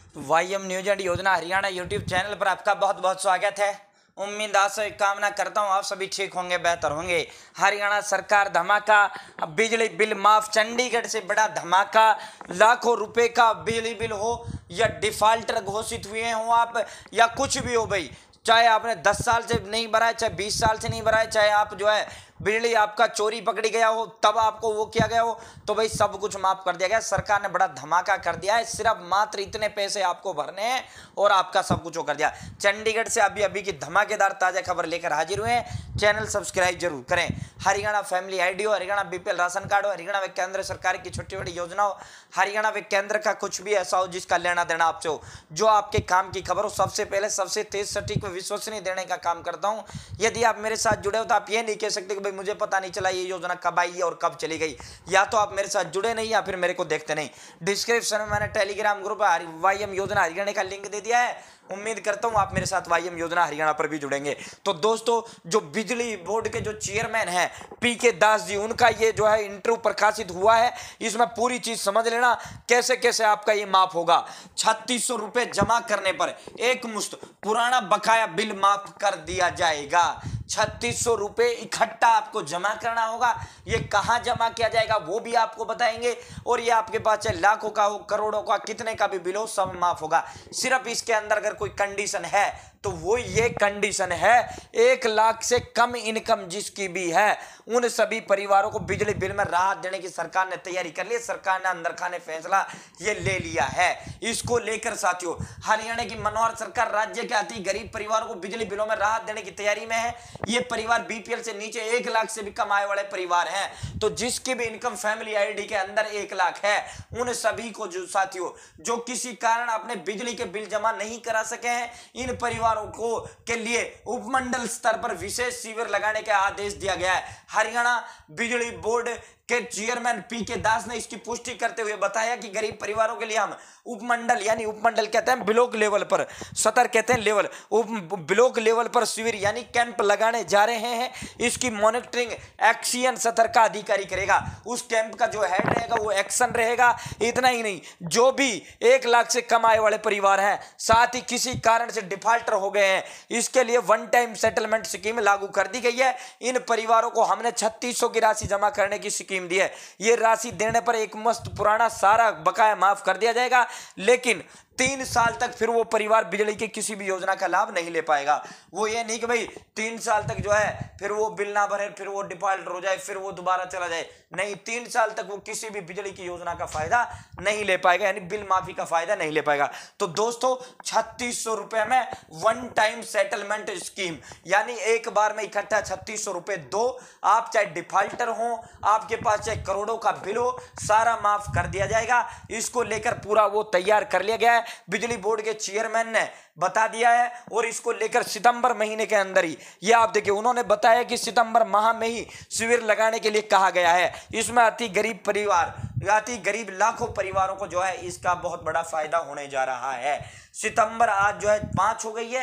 वाईएम news and योजना Haryana YouTube channel पर आपका बहुत बहुत स्वागत है। उम्मीद आशा कामना करता हूँ आप सभी ठीक होंगे, बेहतर होंगे। हरियाणा सरकार धमाका, बिजली बिल माफ। चंडीगढ़ से बड़ा धमाका, लाखों रुपए का बिजली बिल हो या डिफाल्टर घोषित हुए हो आप या कुछ भी हो भाई, चाहे आपने 10 साल से नहीं भरा है, चाहे 20 साल से नहीं भरा है, चाहे आप जो है बिजली आपका चोरी पकड़ी गया हो तब आपको वो किया गया हो, तो भाई सब कुछ माफ कर दिया गया। सरकार ने बड़ा धमाका कर दिया है, सिर्फ मात्र इतने पैसे आपको भरने हैं और आपका सब कुछ वो कर दिया। चंडीगढ़ से अभी अभी की धमाकेदार ताजा खबर लेकर हाजिर हुए हैं। चैनल सब्सक्राइब जरूर करें। हरियाणा फैमिली आईडी हो, हरियाणा बीपीएल राशन कार्ड हो, हरियाणा व केंद्र सरकार की छोटी बड़ी योजना हो, हरियाणा व केंद्र का कुछ भी ऐसा हो जिसका लेना देना आपसे हो, जो आपके काम की खबर हो, सबसे पहले सबसे तेज सटीक व विश्वसनीय देने का काम करता हूं। यदि आप मेरे साथ जुड़े हो तो आप ये नहीं कह सकते कि भाई मुझे पता नहीं चला ये योजना कब आई है और कब चली गई। या तो आप मेरे साथ जुड़े नहीं या फिर मेरे को देखते नहीं। डिस्क्रिप्शन में मैंने टेलीग्राम ग्रुप वाईएम योजना हरियाणा का लिंक दे दिया है। उम्मीद करता हूं आप मेरे साथ वाईएम योजना हरियाणा पर भी जुड़ेंगे। तो दोस्तों, जो बिजली बोर्ड के जो चेयरमैन हैं पीके दास जी, उनका ये जो है इंटरव्यू प्रकाशित हुआ है। इसमें पूरी चीज समझ लेना कैसे कैसे आपका ये माफ होगा। 3600 रुपए जमा करने पर एक मुश्त पुराना बकाया बिल माफ कर दिया जाएगा। 3600 रुपए इकट्ठा आपको जमा करना होगा। ये कहां जमा किया जाएगा वो भी आपको बताएंगे। और ये आपके पास चाहे लाखों का हो, करोड़ों का, कितने का भी बिल हो, सब माफ होगा। सिर्फ इसके अंदर अगर कोई कंडीशन है तो वो ये कंडीशन है, 1 लाख से कम इनकम जिसकी भी है उन सभी परिवारों को बिजली बिल में राहत देने की सरकार ने तैयारी कर ली। सरकार ने अंदर खाने फैसला ये ले लिया है। इसको लेकर साथियों, हरियाणा की मनोहर सरकार राज्य के अति गरीब परिवारों को बिजली बिलों में राहत देने की तैयारी में है। ये परिवार बीपीएल से नीचे 1 लाख से भी कम आय वाले परिवार हैं। तो जिसकी भी इनकम फैमिली आईडी के अंदर 1 लाख है, उन सभी को जो साथियों जो किसी कारण अपने बिजली के बिल जमा नहीं करा सके हैं, इन परिवारों को के लिए उपमंडल स्तर पर विशेष शिविर लगाने का आदेश दिया गया है। हरियाणा बिजली बोर्ड के चेयरमैन पीके दास ने इसकी पुष्टि करते हुए बताया कि गरीब परिवारों के लिए हम उपमंडल, यानी उपमंडल कहते हैं ब्लॉक लेवल पर, सतर कहते हैं लेवल, ब्लॉक लेवल पर शिविर यानी कैंप लगाने जा रहे हैं। इसकी मॉनिटरिंग एक्शन सतर का अधिकारी करेगा। उस कैंप का जो हेड रहेगा वो एक्शन रहेगा। इतना ही नहीं, जो भी 1 लाख से कम आय वाले परिवार हैं, साथ ही किसी कारण से डिफॉल्टर हो गए हैं, इसके लिए वन टाइम सेटलमेंट स्कीम लागू कर दी गई है। इन परिवारों को हमने 3600 की राशि जमा करने की स्कीम दी है। यह राशि देने पर एक मस्त पुराना सारा बकाया माफ कर दिया जाएगा, लेकिन 3 साल तक फिर वो परिवार बिजली की किसी भी योजना का लाभ नहीं ले पाएगा। वो ये नहीं कि भाई 3 साल तक जो है फिर वो बिल ना भरे, फिर वो डिफॉल्टर हो जाए, फिर वो दोबारा चला जाए। नहीं, 3 साल तक वो किसी भी बिजली की योजना का फायदा नहीं ले पाएगा, यानी बिल माफी का फायदा नहीं ले पाएगा। तो दोस्तों, 3600 रुपए में वन टाइम सेटलमेंट स्कीम, यानी एक बार में इकट्ठा 3600 रुपए दो। आप चाहे डिफॉल्टर हो, आपके पास चाहे करोड़ों का बिल हो, सारा माफ कर दिया जाएगा। इसको लेकर पूरा वो तैयार कर लिया गया है। बिजली बोर्ड के चेयरमैन ने बता दिया है और इसको लेकर सितंबर महीने के अंदर ही, ये आप देखिए, उन्होंने बताया कि सितंबर माह में ही शिविर लगाने के लिए कहा गया है। इसमें अति गरीब परिवार, अति गरीब लाखों परिवारों को जो है इसका बहुत बड़ा फायदा होने जा रहा है। सितंबर आज जो है 5 हो गई है,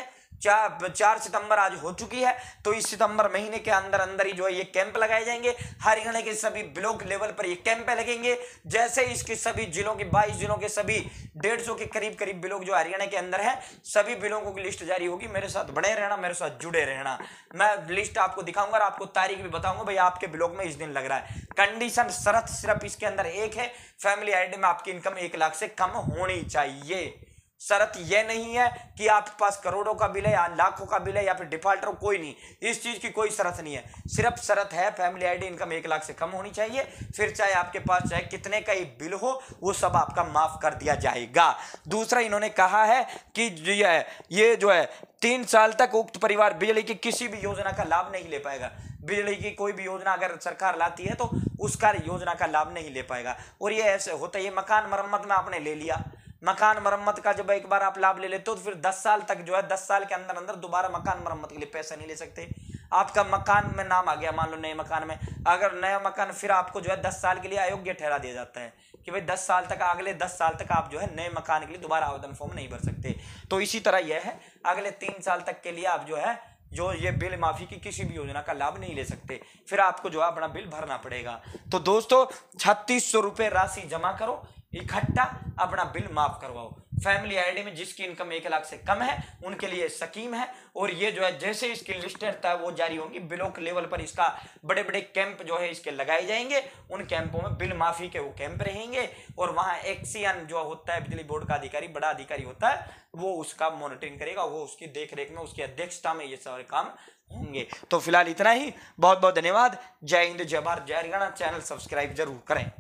4 सितंबर आज हो चुकी है। तो इस सितंबर महीने के अंदर अंदर ही जो है ये कैंप लगाए जाएंगे। हरियाणा के सभी ब्लॉक लेवल पर ये कैंप लगेंगे। जैसे इसके सभी जिलों के 22 जिलों के सभी 150 के करीब ब्लॉक जो हरियाणा के अंदर है, सभी ब्लॉकों की लिस्ट जारी होगी। मेरे साथ बने रहना, मेरे साथ जुड़े रहना। मैं लिस्ट आपको दिखाऊंगा और आपको तारीख भी बताऊंगा, भाई आपके ब्लॉक में इस दिन लग रहा है। कंडीशन शर्त सिर्फ इसके अंदर एक है, फैमिली आईडी में आपकी इनकम 1 लाख से कम होनी चाहिए। शर्त यह नहीं है कि आपके पास करोड़ों का बिल है या लाखों का बिल है या फिर डिफॉल्टर, कोई नहीं, इस चीज की कोई शर्त नहीं है। सिर्फ शर्त है फैमिली आईडी इनकम 1 लाख से कम होनी चाहिए। फिर चाहे आपके पास चाहे कितने का ही बिल हो, वो सब आपका माफ कर दिया जाएगा। दूसरा, इन्होंने कहा है कि ये जो है 3 साल तक उक्त परिवार बिजली की किसी भी योजना का लाभ नहीं ले पाएगा। बिजली की कोई भी योजना अगर सरकार लाती है तो उसका योजना का लाभ नहीं ले पाएगा। और ये ऐसे होता है, ये मकान मरम्मत में आपने ले लिया, मकान मरम्मत का जब एक बार आप लाभ ले लेते हो तो फिर 10 साल तक जो है 10 साल के अंदर अंदर दोबारा मकान मरम्मत के लिए पैसा नहीं ले सकते। आपका मकान में नाम आ गया, मान लो नए मकान में, अगर नया मकान, फिर आपको जो है 10 साल के लिए अयोग्य ठहरा दिया जाता है कि भाई 10 साल तक, अगले 10 साल तक आप जो है नए मकान के लिए दोबारा आवेदन फॉर्म नहीं भर सकते। तो इसी तरह यह है, अगले 3 साल तक के लिए आप जो है जो ये बिल माफी की किसी भी योजना का लाभ नहीं ले सकते, फिर आपको जो है अपना बिल भरना पड़ेगा। तो दोस्तों, 3600 रुपए राशि जमा करो, इकट्ठा अपना बिल माफ करवाओ। फैमिली आईडी में जिसकी इनकम 1 लाख से कम है उनके लिए स्कीम है। और ये जो है जैसे इसकी लिस्ट है वो जारी होंगी, ब्लॉक लेवल पर इसका बड़े बड़े कैंप जो है इसके लगाए जाएंगे। उन कैंपों में बिल माफी के वो कैंप रहेंगे और वहां एक्सियन जो होता है बिजली बोर्ड का अधिकारी, बड़ा अधिकारी होता है, वो उसका मॉनिटरिंग करेगा, वो उसकी देखरेख में, उसकी अध्यक्षता में ये सारे काम होंगे। तो फिलहाल इतना ही। बहुत बहुत धन्यवाद। जय हिंद, जय भारत, जय हरियाणा। चैनल सब्सक्राइब जरूर करें।